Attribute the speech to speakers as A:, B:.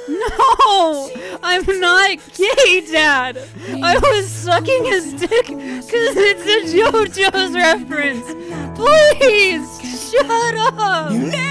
A: No! I'm not gay, Dad! I was sucking his dick because it's a JoJo's reference! Please! Shut up!
B: You